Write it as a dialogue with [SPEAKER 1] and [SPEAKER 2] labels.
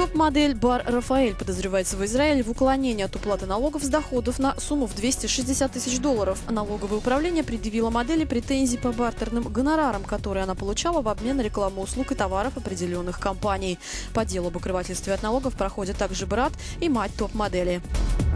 [SPEAKER 1] Топ-модель Бар Рафаэль подозревается в Израиле в уклонении от уплаты налогов с доходов на сумму в $260 тысяч. Налоговое управление предъявило модели претензий по бартерным гонорарам, которые она получала в обмен на рекламу услуг и товаров определенных компаний. По делу об укрывательстве от налогов проходят также брат и мать топ-модели.